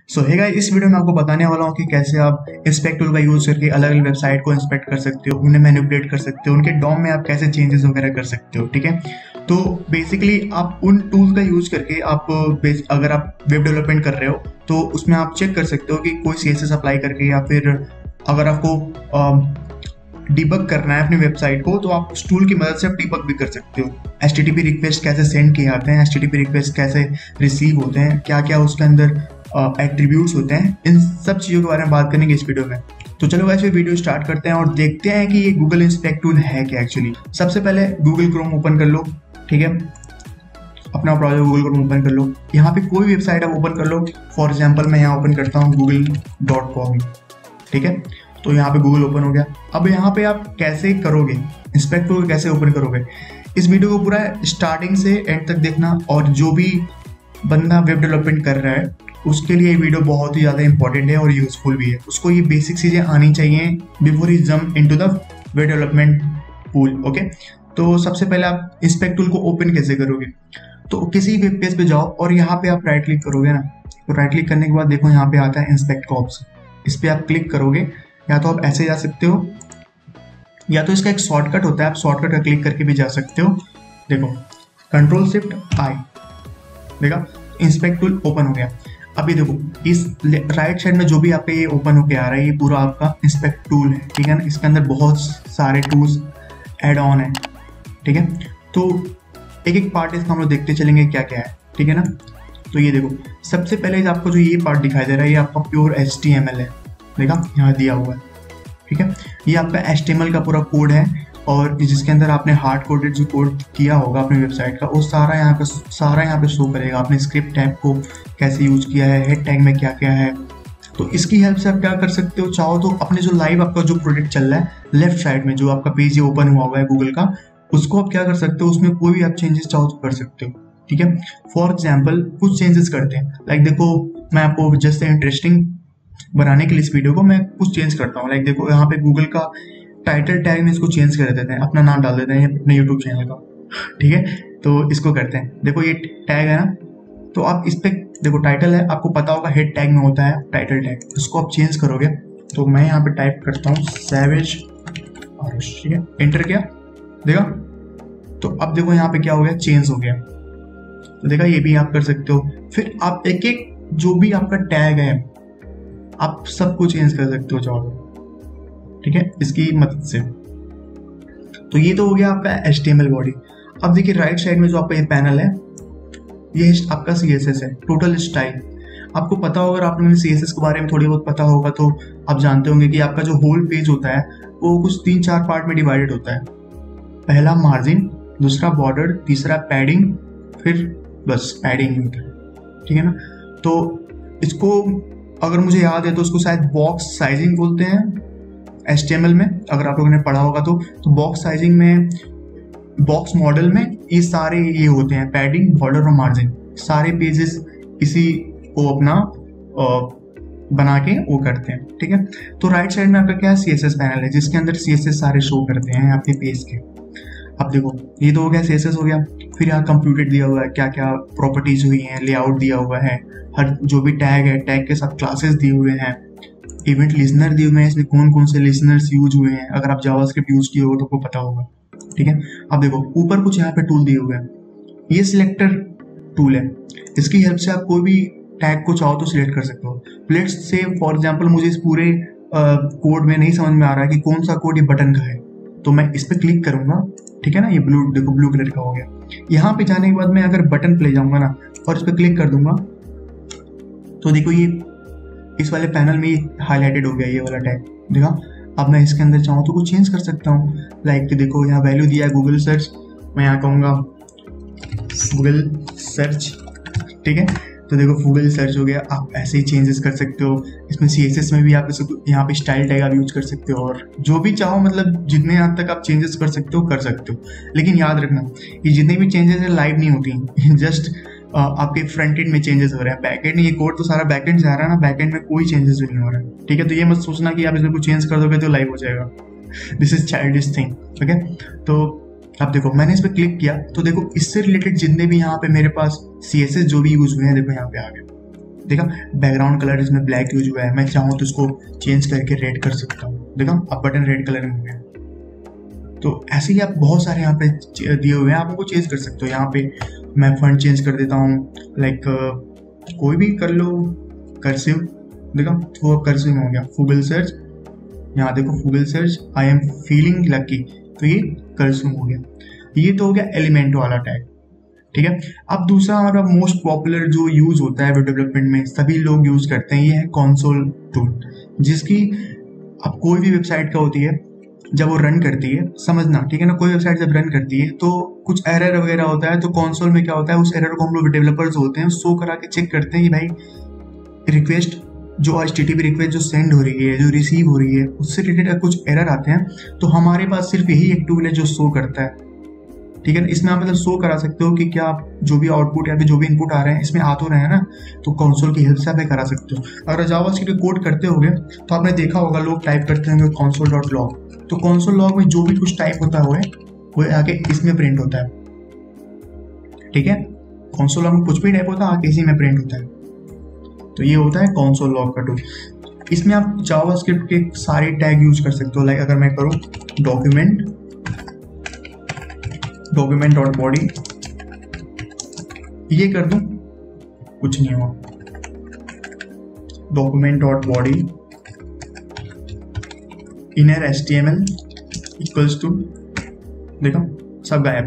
सो hey guys, इस video में आपको बताने वाला हूँ कि कैसे आप इंस्पेक्ट टूल का यूज करके अलग अलग वेबसाइट को इंस्पेक्ट कर सकते हो, उन्हें मैनिपुलेट कर सकते हो, उनके डॉम में आप कैसे चेंजेस वगैरह कर सकते हो। ठीक है, तो बेसिकली आप उन टूल्स का यूज करके आप अगर आप वेब डेवलपमेंट कर रहे हो तो उसमें आप चेक कर सकते हो कि कोई CSS अप्लाई करके, या फिर अगर आपको डिबग करना है अपनी वेबसाइट को तो आप उस टूल की मदद से आप डिबग भी कर सकते हो। HTTP रिक्वेस्ट कैसे सेंड किए जाते हैं, HTTP रिक्वेस्ट कैसे रिसीव होते हैं, क्या क्या उसके अंदर एट्रीब्यूट्स होते हैं, इन सब चीज़ों के बारे में बात करेंगे इस वीडियो में। तो चलो वैसे वीडियो स्टार्ट करते हैं और देखते हैं कि ये गूगल इंस्पेक्ट टूल है क्या एक्चुअली। सबसे पहले गूगल क्रोम ओपन कर लो। ठीक है, अपना ब्राउजर गूगल क्रोम ओपन कर लो। यहाँ पे कोई वेबसाइट आप ओपन कर लो। फॉर एग्जाम्पल मैं यहाँ ओपन करता हूँ google.com। ठीक है, तो यहाँ पे गूगल ओपन हो गया। अब यहाँ पे आप कैसे करोगे इंस्पेक्ट टूल, कैसे ओपन करोगे, इस वीडियो को पूरा स्टार्टिंग से एंड तक देखना। और जो भी बंदा वेब डेवलपमेंट कर रहा है उसके लिए ये वीडियो बहुत ही ज़्यादा इंपॉर्टेंट है और यूजफुल भी है। उसको ये बेसिक चीज़ें आनी चाहिए बिफोर ही jump into the web development pool. Okay, तो सबसे पहले आप इंस्पेक्ट टूल को ओपन कैसे करोगे, तो किसी वेब पेज पे जाओ और यहाँ पे आप राइट क्लिक करोगे ना, तो राइट क्लिक करने के बाद देखो यहाँ पे आता है इंस्पेक्ट का ऑप्शन। इस पर आप क्लिक करोगे, या तो आप ऐसे जा सकते हो, या तो इसका एक शॉर्टकट होता है, आप शॉर्टकट का क्लिक करके भी जा सकते हो। देखो Ctrl+Shift+I, देखा इंस्पेक्ट टूल ओपन हो गया। अभी देखो इस राइट साइड में जो भी आपका ये ओपन होके आ रहा है, ये पूरा आपका इंस्पेक्ट टूल है। ठीक है ना, इसके अंदर बहुत सारे टूल्स ऐड ऑन है। ठीक है, तो एक एक पार्ट इसका हम लोग देखते चलेंगे क्या क्या है। ठीक है ना, तो ये देखो सबसे पहले आपको जो ये पार्ट दिखाई दे रहा है ये आपका प्योर HTML है। देखा यहाँ दिया हुआ है। ठीक है, ये आपका HTML का पूरा कोड है और जिसके अंदर आपने हार्ड कोडेड जो कोड किया होगा अपनी वेबसाइट का वो सारा यहाँ पे शो करेगा। आपने स्क्रिप्ट टैग को कैसे यूज किया है, हेड टैग में क्या क्या है। तो इसकी हेल्प से आप क्या कर सकते हो, चाहो तो अपने जो लाइव आपका जो प्रोजेक्ट चल रहा है लेफ्ट साइड में जो आपका पेज ये ओपन हुआ है गूगल का, उसको आप क्या कर सकते हो, उसमें कोई भी आप चेंजेस चाहो तो कर सकते हो। ठीक है, फॉर एग्जाम्पल कुछ चेंजेस करते हैं, लाइक देखो मैं आपको जस्ट इंटरेस्टिंग बनाने के लिए इस वीडियो को मैं कुछ चेंज करता हूँ। लाइक देखो यहाँ पे गूगल का टाइटल टैग में इसको चेंज कर देते हैं, अपना नाम डाल देते हैं अपने यूट्यूब चैनल का। ठीक है, तो इसको करते हैं। देखो ये टैग है ना, तो आप इस पे देखो टाइटल है, आपको पता होगा हेड टैग में होता है टाइटल टैग, इसको आप चेंज करोगे। तो मैं यहाँ पे टाइप करता हूँ सैवेज। ठीक है, एंटर किया, देखा तो अब देखो यहाँ पे क्या हो गया, चेंज हो गया। तो देखा ये भी आप कर सकते हो। फिर आप एक एक जो भी आपका टैग है आप सबको चेंज कर सकते हो चाहो। ठीक है, इसकी मदद से। तो ये तो हो गया आपका HTML बॉडी। अब देखिए राइट साइड में जो आपका ये पैनल है ये आपका CSS है, टोटल स्टाइल। आपको पता होगा, आपने CSS के बारे में थोड़ी बहुत पता होगा तो आप जानते होंगे कि आपका जो होल पेज होता है वो कुछ 3-4 पार्ट में डिवाइडेड होता है। पहला मार्जिन, दूसरा बॉर्डर, तीसरा पैडिंग, फिर बस पैडिंग होता है। ठीक है ना, तो इसको अगर मुझे याद है तो उसको शायद बॉक्स साइजिंग बोलते हैं HTML में, अगर आप लोगों ने पढ़ा होगा तो बॉक्स साइजिंग में, बॉक्स मॉडल में ये सारे ये होते हैं, पैडिंग, बॉर्डर और मार्जिन। सारे पेजेस इसी को अपना बना के वो करते हैं। ठीक है, तो राइट साइड में आपका क्या है, CSS पैनल है जिसके अंदर CSS सारे शो करते हैं आपके पेज के। अब देखो ये तो हो गया, CSS हो गया। फिर यहाँ कंप्यूटेड दिया हुआ है, क्या क्या प्रॉपर्टीज हुई हैं, लेआउट दिया हुआ है, हर जो भी टैग है टैग के साथ क्लासेस दिए हुए हैं, इवेंट लिसनर दिए हुए हैं, इसमें कौन कौन से लिसनर्स यूज हुए हैं। अगर आप जावास्क्रिप्ट यूज किए हो तो आपको पता होगा। ठीक है, अब देखो ऊपर कुछ यहाँ पे टूल दिए हुए हैं, ये सिलेक्टर टूल है। इसकी हेल्प से आप कोई भी टैग को चाहो तो सिलेक्ट कर सकते हो। लेट्स से फॉर एग्जांपल मुझे इस पूरे कोड में नहीं समझ में आ रहा है कि कौन सा कोड ये बटन का है, तो मैं इस पर क्लिक करूंगा। ठीक है ना, ये देखो ब्लू कलर का हो गया। यहाँ पे जाने के बाद मैं अगर बटन पे ले जाऊंगा ना और इस पर क्लिक कर दूंगा तो देखो ये इस वाले पैनल में हाईलाइटेड हो गया ये वाला टैग। देखा, अब मैं इसके अंदर चाहूँ तो कुछ चेंज कर सकता हूँ। लाइक देखो यहाँ वैल्यू दिया है गूगल सर्च, मैं यहाँ कहूँगा गूगल सर्च। ठीक है, तो देखो गूगल सर्च हो गया। आप ऐसे ही चेंजेस कर सकते हो। इसमें CSS में भी आप यहाँ पे स्टाइल टैग आप यूज कर सकते हो, और जो भी चाहो मतलब जितने हद तक आप चेंजेस कर सकते हो कर सकते हो। लेकिन याद रखना ये जितने भी चेंजेस है लाइव नहीं होती, जस्ट आपके फ्रंट एंड में चेंजेस हो रहे हैं। बैक एंड, ये कोड तो सारा बैक एंड से आ रहा है ना, बैक एंड में कोई चेंजेस भी नहीं हो रहा है। ठीक है, तो ये मत सोचना कि आप इसमें कुछ चेंज कर दोगे तो लाइव हो जाएगा। This is childish thing. Okay, तो अब देखो मैंने इस पर क्लिक किया तो देखो इससे रिलेटेड जितने भी यहाँ पे मेरे पास CSS जो भी यूज हुए हैं देखो यहाँ पे आ गए। देखा बैकग्राउंड कलर इसमें ब्लैक यूज हुआ है, मैं चाहूँ तो इसको चेंज करके रेड कर सकता हूँ। देखा अब बटन रेड कलर में हो गया। तो ऐसे ही आप बहुत सारे यहाँ पे दिए हुए हैं, आप उनको चेंज कर सकते हो। यहाँ पे मैं फंड चेंज कर देता हूँ, लाइक कोई भी कर लो, कर्सिव। देखा वो कर्सिव हो गया। फूगल सर्च, यहाँ देखो फूगल search, I am feeling lucky, तो ये कर्सिव हो गया। ये तो हो गया एलिमेंट वाला टैग, ठीक है। अब दूसरा हमारा मोस्ट पॉपुलर जो यूज होता है वेब डेवलपमेंट में, सभी लोग यूज करते हैं, ये है कंसोल टूल, जिसकी अब कोई भी वेबसाइट का होती है जब वो रन करती है, समझना ठीक है ना, कोई वेबसाइट जब रन करती है तो कुछ एरर वगैरह होता है, तो कंसोल में क्या होता है, उस एरर को हम लोग डेवलपर्स होते हैं शो करा के चेक करते हैं कि भाई रिक्वेस्ट जो HTTP रिक्वेस्ट जो सेंड हो रही है, जो रिसीव हो रही है, उससे रिलेटेड कुछ एरर आते हैं, तो हमारे पास सिर्फ यही एक टूल है जो शो करता है, ठीक है। इसमें आप मतलब शो करा सकते हो कि क्या जो भी आउटपुट या फिर जो भी इनपुट आ रहे हैं इसमें आ तो रहे हैं ना, तो कंसोल की हेल्प से आप करा सकते हो। अगर जावास्क्रिप्ट कोड करते होगे तो आपने देखा होगा लोग टाइप करते होंगे console.log, तो console log में जो भी कुछ टाइप होता है वो आके इसमें प्रिंट होता है, ठीक है। console log में कुछ भी टाइप होता है आके इसी में प्रिंट होता है, तो ये होता है console log का टूल। इसमें आप जावास्क्रिप्ट के सारे टैग यूज कर सकते हो, लाइक अगर मैं करूँ document.body ये कर दूं, कुछ नहीं हुआ। document.body inner HTML equals to, देखो सब गायब।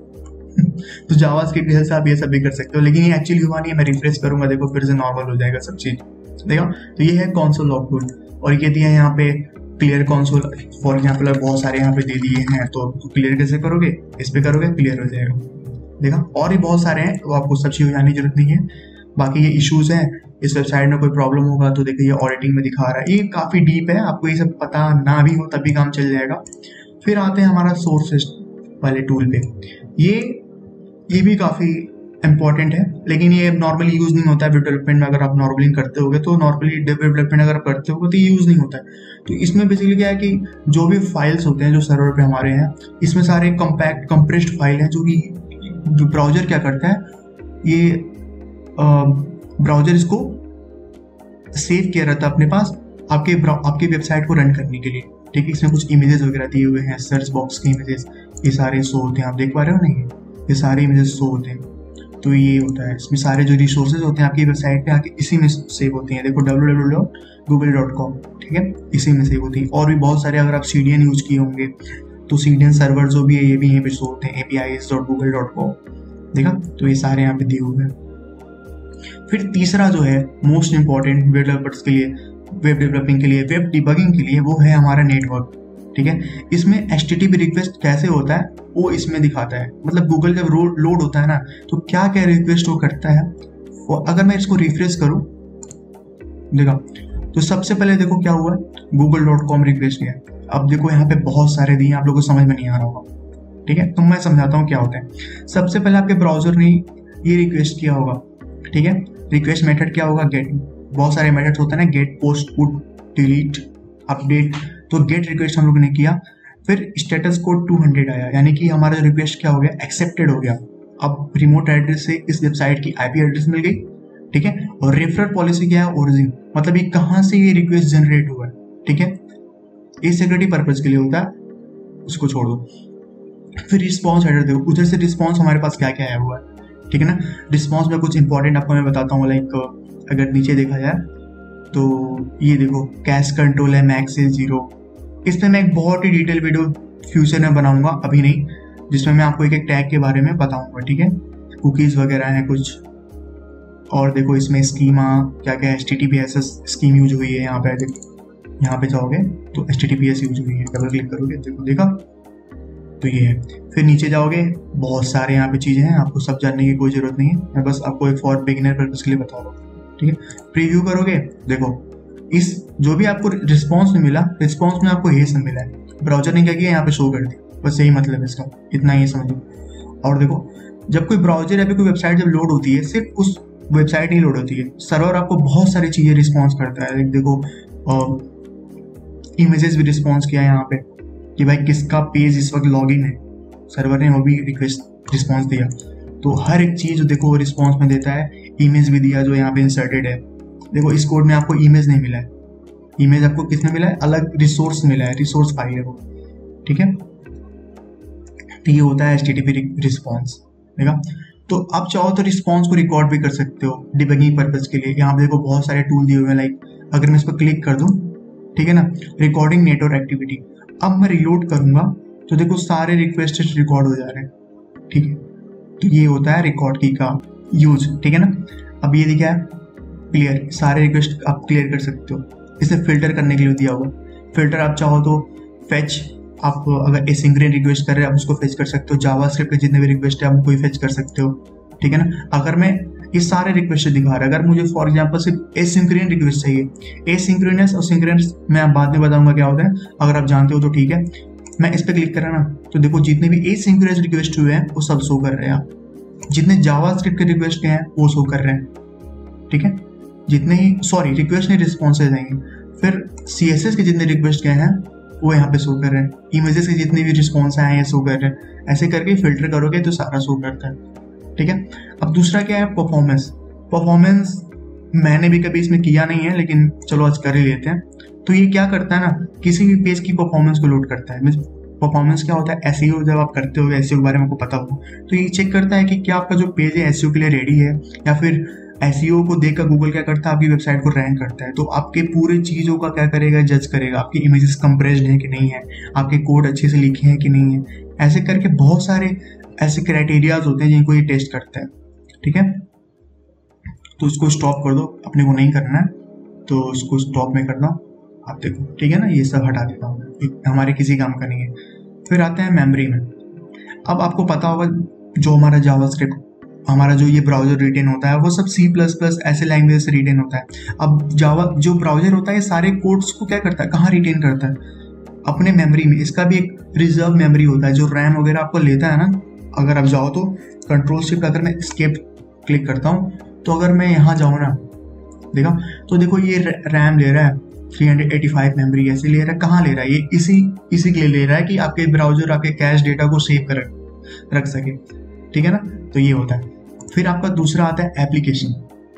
तो जावास्क्रिप्ट से आप ये सब भी कर सकते हो, लेकिन ये एक्चुअली हुआ नहीं है। मैं रिफ्रेश करूंगा, देखो फिर से नॉर्मल हो जाएगा सब चीज, देखो। तो ये है कंसोल लॉग टूल, और ये दिया है यहाँ पे क्लियर कंसोल फॉर एग्जाम्पल, बहुत सारे यहाँ पे दे दिए हैं, तो क्लियर कैसे करोगे, इस पे करोगे क्लियर हो जाएगा, देखा। और भी बहुत सारे हैं, तो आपको सब चीज़ जाने की जरूरत नहीं है। बाकी ये इश्यूज हैं, इस वेबसाइट में कोई प्रॉब्लम होगा तो देखिए ये ऑडिटिंग में दिखा रहा है, ये काफ़ी डीप है, आपको ये सब पता ना भी हो तब भी काम चल जाएगा। फिर आते हैं हमारा सोर्स वाले टूल पे, ये भी काफ़ी इंपॉर्टेंट है, लेकिन ये नॉर्मली यूज नहीं होता है वेब डेवलपमेंट में। अगर आप नॉर्मली करते होगे तो नॉर्मली वेब डेवलपमेंट अगर करते होगे तो ये यूज नहीं होता है। तो इसमें बेसिकली क्या है कि जो भी फाइल्स होते हैं जो सर्वर पे हमारे हैं, इसमें सारे कंपैक्ट कंप्रेस्ड फाइल हैं, जो कि ब्राउजर क्या करता है, ये ब्राउजर इसको सेव किया रहता है अपने पास आपके वेबसाइट को रन करने के लिए, ठीक है। इसमें कुछ इमेजेस वगैरह दिए हुए हैं, सर्च बॉक्स के इमेजेस, ये सारे शो होते हैं, आप देख पा रहे हो नहीं, ये सारे इमेजेस शो होते हैं। तो ये होता है, इसमें सारे जो रिसोर्सेज होते हैं आपकी वेबसाइट पे आके इसी में सेव होती हैं, देखो www.google.com, ठीक है, इसी में सेव होती है। और भी बहुत सारे, अगर आप CDN यूज किए होंगे तो CDN सर्वर जो भी है ये भी यहीं पे शो होते हैं, apis.google.com, देखा। तो ये सारे यहाँ पे दिए हुए हैं। फिर तीसरा जो है मोस्ट इंपॉर्टेंट वेब डेवलपर्स के लिए, वेब डेवलपिंग के लिए, वेब डिबगिंग के लिए, वो है हमारा नेटवर्क, ठीक है। इसमें HTTP रिक्वेस्ट कैसे होता है वो इसमें दिखाता है, मतलब गूगल का लोड होता है ना, तो क्या क्या रिक्वेस्ट वो करता है। और अगर मैं इसको रिफ्रेश करूं, देखा, तो सबसे पहले देखो क्या हुआ, google.com रिक्वेस्ट किया। अब देखो यहाँ पे बहुत सारे दिए, आप लोगों को समझ में नहीं आ रहा होगा, ठीक है, तो मैं समझाता हूँ क्या होता है। सबसे पहले आपके ब्राउजर ने ये रिक्वेस्ट किया होगा, ठीक है। रिक्वेस्ट मेथड क्या होगा, गेट, बहुत सारे मेथड्स होते हैं ना, get, post, put, delete, update. तो गेट रिक्वेस्ट हम लोग ने किया, फिर स्टेटस कोड 200 आया, यानी कि हमारा रिक्वेस्ट क्या हो गया, एक्सेप्टेड हो गया। अब रिमोट एड्रेस से इस वेबसाइट की IP एड्रेस मिल गई, ठीक है। और रेफरल पॉलिसी क्या है, ओरिजिन, मतलब ये कहाँ से ये रिक्वेस्ट जनरेट हुआ है, ठीक है। ये सिक्योरिटी पर्पज के लिए होता है, उसको छोड़ दो। फिर रिस्पॉन्स हेडर देखो, उधर से रिस्पॉन्स हमारे पास क्या क्या आया हुआ है, ठीक है ना। रिस्पॉन्स में कुछ इंपॉर्टेंट आपको मैं बताता हूँ, लाइक अगर नीचे देखा जाए तो ये देखो कैश कंट्रोल है, मैक्स से 0। इसमें मैं एक बहुत ही डिटेल वीडियो फ्यूचर में बनाऊंगा, अभी नहीं, जिसमें मैं आपको एक एक टैग के बारे में बताऊंगा, ठीक है। कुकीज वगैरह हैं कुछ, और देखो इसमें स्कीमा क्या क्या, HTTPS स्कीम यूज हुई है यहाँ पे, देखो यहाँ पे जाओगे तो HTTPS यूज हुई है, डबल क्लिक करोगे देखो, देखा, तो ये है। फिर नीचे जाओगे, बहुत सारे यहाँ पे चीज़ें हैं, आपको सब जानने की कोई ज़रूरत नहीं है, मैं बस आपको एक फॉर बिगिनर पर्पस के लिए बता रहा हूँ, ठीक है। प्रीव्यू करोगे, देखो इस जो भी आपको रिस्पॉन्स में मिला, रिस्पॉन्स में आपको ये सब मिला है, ब्राउजर ने क्या किया यहाँ पे शो कर दिया, बस यही मतलब है इसका, इतना ही समझो। और देखो जब कोई ब्राउजर या फिर कोई वेबसाइट जब लोड होती है, सिर्फ उस वेबसाइट ही लोड होती है, सर्वर आपको बहुत सारी चीज़ें रिस्पॉन्स करता है। देखो इमेजेस भी रिस्पॉन्स किया यहाँ पे कि भाई किसका पेज इस वक्त लॉगिन है, सर्वर ने वो भी रिक्वेस्ट रिस्पॉन्स दिया। तो हर एक चीज़ देखो रिस्पॉन्स में देता है। इमेज भी दिया जो यहाँ पे इंसर्टेड है। देखो इस कोड में आपको इमेज नहीं मिला है, इमेज आपको किसमें मिला है, अलग रिसोर्स मिला है, रिसोर्स फाइल है वो, ठीक है। तो ये होता है HTTP रिस्पॉन्स, देखा। तो आप चाहो तो रिस्पॉन्स को रिकॉर्ड भी कर सकते हो डिबगिंग पर्पज के लिए। यहाँ पे देखो बहुत सारे टूल दिए हुए हैं, लाइक अगर मैं इस पर क्लिक कर दूं, ठीक है ना, रिकॉर्डिंग नेटवर्क एक्टिविटी। अब मैं रिलोड करूंगा तो देखो सारे रिक्वेस्ट रिकॉर्ड हो जा रहे हैं, ठीक है। तो ये होता है रिकॉर्ड की का यूज, ठीक है ना। अब ये दिखा है क्लियर, सारे रिक्वेस्ट आप क्लियर कर सकते हो। इसे फिल्टर करने के लिए दिया हुआ फिल्टर, आप चाहो तो फेच, आप अगर एसिंक्रोनस रिक्वेस्ट कर रहे हैं आप उसको फेच कर सकते हो, जावास्क्रिप्ट के जितने भी रिक्वेस्ट है आप उनको फेच कर सकते हो, ठीक है ना। अगर मैं ये सारे रिक्वेस्ट दिखा रहा है, अगर मुझे फॉर एग्जांपल सिर्फ एसिंक्रोनस रिक्वेस्ट चाहिए, एसिंक्रोनस और सिंक्रोनस मैं बाद में बताऊंगा क्या होता है, अगर आप जानते हो तो ठीक है। मैं इस पर क्लिक करा ना तो देखो जितने भी एसिंक्रोनस रिक्वेस्ट हुए हैं वो सब शो कर रहे हैं, जितने जावास्क्रिप्ट के रिक्वेस्ट हैं वो शो कर रहे हैं, ठीक है। जितने ही सॉरी रिक्वेस्ट नहीं रिस्पॉन्सेज आएंगे, फिर CSS के जितने रिक्वेस्ट गए हैं वो यहाँ पे शो कर रहे हैं, इमेजेस के जितने भी रिस्पॉन्स आए हैं शो कर रहे हैं। ऐसे करके फिल्टर करोगे तो सारा शो करता है, ठीक है। अब दूसरा क्या है, परफॉर्मेंस। परफॉर्मेंस मैंने भी कभी इसमें किया नहीं है, लेकिन चलो आज कर ही लेते हैं। तो ये क्या करता है ना, किसी भी पेज की परफॉर्मेंस को लोड करता है। परफॉर्मेंस क्या होता है, SEO जब आप करते हो, SEO के बारे में आपको पता हो तो ये चेक करता है कि क्या आपका जो पेज है SEO के लिए रेडी है, या फिर SEO को देखकर गूगल क्या करता है, आपकी वेबसाइट को रैंक करता है। तो आपके पूरे चीज़ों का क्या करेगा, जज करेगा, आपकी इमेजेस कंप्रेस्ड है कि नहीं है, आपके कोड अच्छे से लिखे हैं कि नहीं है। ऐसे करके बहुत सारे ऐसे क्राइटेरियाज होते हैं जिनको ये टेस्ट करता है, ठीक है। तो इसको स्टॉप कर दो, अपने को नहीं करना है तो इसको स्टॉप में कर दो, आप देखो, ठीक है ना। ये सब हटा देता हूँ, हमारे किसी काम का नहीं है। फिर आते हैं मेमोरी में। अब आपको पता होगा जो हमारा जावास्क्रिप्ट, हमारा जो ये ब्राउजर रिटेन होता है वो सब C++ ऐसे लैंग्वेज से रिटेन होता है। अब जावा जो ब्राउजर होता है सारे कोड्स को क्या करता है, कहाँ रिटेन करता है, अपने मेमोरी में। इसका भी एक रिजर्व मेमोरी होता है जो रैम वगैरह आपको लेता है ना। अगर आप जाओ तो कंट्रोल-Shift, अगर मैं एस्केप क्लिक करता हूँ तो अगर मैं यहाँ जाऊँ ना, देखा तो देखो ये रैम ले रहा है 385 मेमोरी, ऐसे ले रहा है। कहाँ ले रहा है, ये इसी के लिए ले रहा है कि आपके ब्राउजर आपके कैश डेटा को सेव कर रख सके, ठीक है ना। तो ये होता है। फिर आपका दूसरा आता है एप्लीकेशन।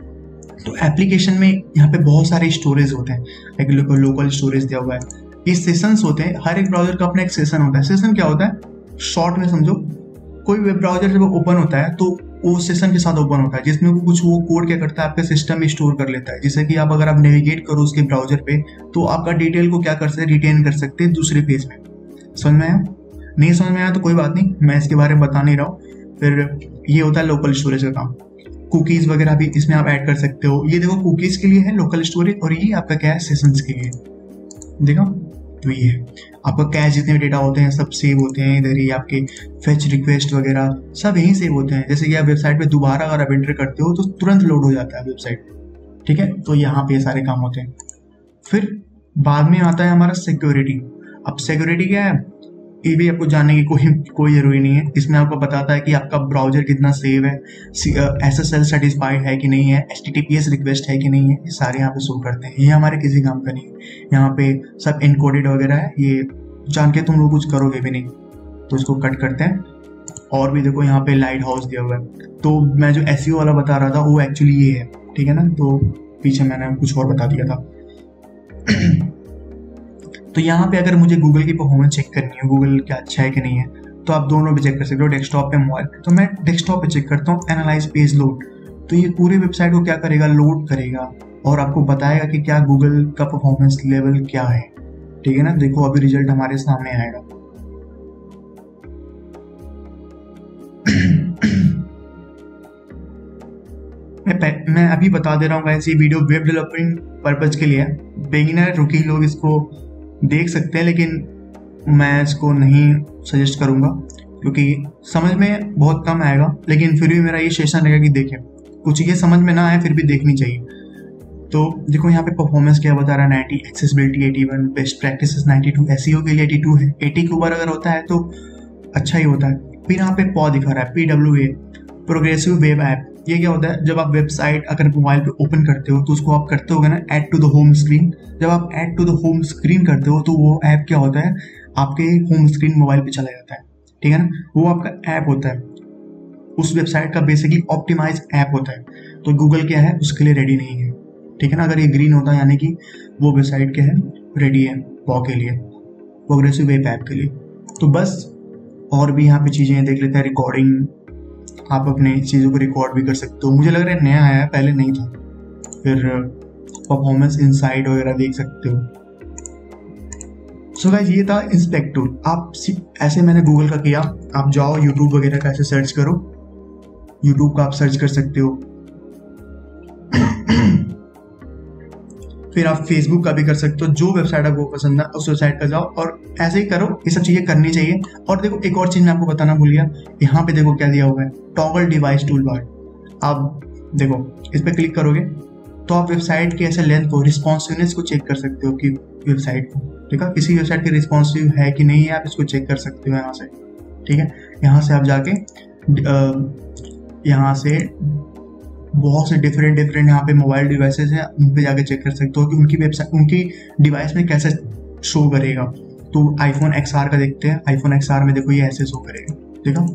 तो एप्लीकेशन में यहाँ पे बहुत सारे स्टोरेज होते हैं, एक लोकल स्टोरेज दिया हुआ है। ये सेशंस होते हैं, हर एक ब्राउजर का अपना एक सेशन होता है। सेशन क्या होता है, शॉर्ट में समझो, कोई वेब ब्राउजर जब ओपन होता है तो वो सेशन के साथ ओपन होता है, जिसमें वो कुछ वो कोड क्या करता है, आपके सिस्टम में स्टोर कर लेता है। जैसे कि आप अगर आप नेविगेट करो उसके ब्राउजर पे तो आपका डिटेल को क्या कर सकते हैं, रिटेन कर सकते हैं दूसरे पेज में। समझ में आया? नहीं समझ में आया तो कोई बात नहीं, मैं इसके बारे में बता नहीं रहा हूँ। फिर ये होता है लोकल स्टोरेज का काम। कुकीज वगैरह भी इसमें आप ऐड कर सकते हो। ये देखो कुकीज के लिए है लोकल स्टोरेज, और ये आपका क्या है, सेशंस के लिए। देखो तो ये है आपका कैश, जितने भी डेटा होते हैं सब सेव होते हैं इधर ही। आपके फेच रिक्वेस्ट वगैरह सब यहीं सेव होते हैं। जैसे कि आप वेबसाइट पे दोबारा अगर आप एंटर करते हो तो तुरंत लोड हो जाता है वेबसाइट, ठीक है। तो यहाँ पे सारे काम होते हैं। फिर बाद में आता है हमारा सिक्योरिटी। अब सिक्योरिटी क्या है, ये भी आपको जानने की कोई जरूरी नहीं है। इसमें आपको बताता है कि आपका ब्राउजर कितना सेव है, SSL सेटिस्फाइड है कि नहीं है, HTTPS रिक्वेस्ट है कि नहीं है, ये सारे यहाँ पे शो करते हैं। ये हमारे किसी काम का नहीं है। यहाँ पे सब इनकोडेड वगैरह है, ये जान के तुम लोग कुछ करोगे भी नहीं। तो इसको कट करते हैं। और भी देखो यहाँ पे लाइट हाउस दिया हुआ है। तो मैं जो SEO वाला बता रहा था वो एक्चुअली ये है, ठीक है ना। तो पीछे मैंने कुछ और बता दिया था। तो यहाँ पे अगर मुझे गूगल की परफॉर्मेंस चेक करनी है, गूगल क्या अच्छा है कि नहीं है, तो आप दोनों पे चेक कर सकते हो, डेस्कटॉप पे, मोबाइल पे। तो मैं डेस्कटॉप पे चेक करता हूँ, एनालाइज पेज लोड। तो ये पूरी वेबसाइट को क्या करेगा, लोड करेगा और आपको बताएगा कि क्या गूगल का परफॉर्मेंस लेवल क्या है, ठीक है ना। देखो अभी रिजल्ट हमारे सामने आएगा। मैं अभी बता दे रहा हूँ गाइस, ये वीडियो वेब डेवलपिंग पर्पज के लिए है। बिगिनर रुकी लोग इसको देख सकते हैं, लेकिन मैं इसको नहीं सजेस्ट करूँगा क्योंकि समझ में बहुत कम आएगा। लेकिन फिर भी मेरा ये सजेशन रहेगा कि देखें, कुछ चीज़ें समझ में ना आए फिर भी देखनी चाहिए। तो देखो यहाँ पे परफॉर्मेंस क्या बता रहा है, 90, एक्सेसिबिलिटी 81, बेस्ट प्रैक्टिसेस 92, SEO के लिए 82 है। 80 के ऊपर अगर होता है तो अच्छा ही होता है। फिर यहाँ पे पॉ दिखा रहा है, PWA, प्रोग्रेसिव वेब ऐप। ये क्या होता है, जब आप वेबसाइट अगर मोबाइल पे ओपन करते हो तो उसको आप करते होगे ना add to the home screen. जब आप add to the home screen करते हो तो वो ऐप क्या होता है, आपके होम स्क्रीन मोबाइल पे चला जाता है, ठीक है ना। वो आपका ऐप होता है, उस वेबसाइट का बेसिकली ऑप्टिमाइज ऐप होता है। तो गूगल क्या है उसके लिए रेडी नहीं है, ठीक है ना। अगर ये ग्रीन होता यानी कि वो वेबसाइट क्या है, रेडी है पॉ के लिए, प्रोग्रेसिव वेब ऐप के लिए। तो बस और भी यहाँ पे चीज़ें देख लेते हैं। रिकॉर्डिंग, आप अपने चीज़ों को रिकॉर्ड भी कर सकते हो, मुझे लग रहा है नया आया है, पहले नहीं था। फिर परफॉर्मेंस इनसाइट वगैरह देख सकते हो। सो गाइस ये था इंस्पेक्ट टूल। आप ऐसे मैंने गूगल का किया, आप जाओ यूट्यूब वगैरह का ऐसे सर्च करो, यूट्यूब का आप सर्च कर सकते हो। फिर आप फेसबुक का भी कर सकते हो, जो वेबसाइट आपको पसंद है उस वेबसाइट पर जाओ और ऐसे ही करो। ये सब चीज़ें करनी चाहिए। और देखो एक और चीज़ मैं आपको बताना भूल गया, यहाँ पे देखो क्या दिया हुआ है, टॉगल डिवाइस टूल बार। आप देखो इस पर क्लिक करोगे तो आप वेबसाइट की ऐसे लेंथ को, रिस्पॉन्सिवनेस को चेक कर सकते हो कि वेबसाइट को, ठीक है, किसी वेबसाइट की रिस्पॉन्सिव है कि नहीं है, आप इसको चेक कर सकते हो यहाँ से, ठीक है। यहाँ से आप जाके यहाँ से बहुत से डिफरेंट यहाँ पे मोबाइल डिवाइसेस हैं, उन पे जाके चेक कर सकते हो कि उनकी वेबसाइट, उनकी डिवाइस में कैसे शो करेगा। तो आईफोन XR का देखते हैं, आईफोन XR में देखो ये ऐसे शो करेगा, ठीक है।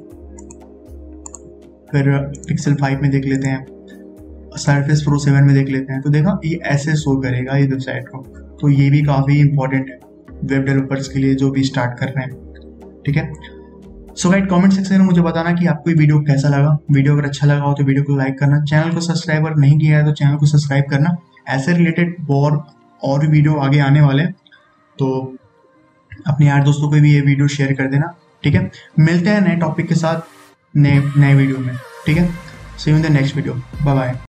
फिर पिक्सल 5 में देख लेते हैं, सर्फेस प्रो 7 में देख लेते हैं, तो देखा ये ऐसे शो करेगा ये वेबसाइट को। तो ये भी काफ़ी इंपॉर्टेंट है वेब डेवलपर्स के लिए जो भी स्टार्ट कर रहे हैं, ठीक है। सो गाइस कमेंट सेक्शन में मुझे बताना कि आपको ये वीडियो कैसा लगा। वीडियो अगर अच्छा लगा हो तो वीडियो को लाइक करना, चैनल को सब्सक्राइब नहीं किया है तो चैनल को सब्सक्राइब करना। ऐसे रिलेटेड और भी वीडियो आगे आने वाले हैं, तो अपने यार दोस्तों को भी ये वीडियो शेयर कर देना, ठीक है। मिलते हैं नए टॉपिक के साथ नए वीडियो में, ठीक है। See you in the next video, bye bye.